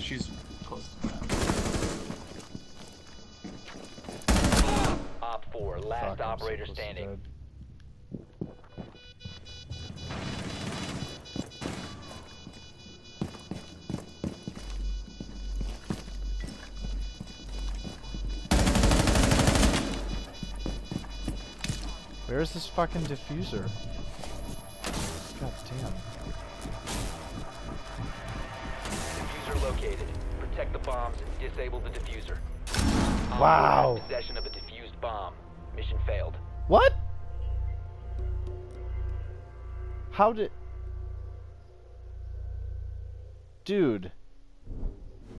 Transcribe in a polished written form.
she's close to that. Op 4, last Fuck, I'm so operator close to standing. dead. Where's this fucking diffuser? God damn. Diffuser located. Protect the bombs and disable the diffuser. Op 4 Wow. has possession of a diffused bomb. Mission failed. What? How did... Dude.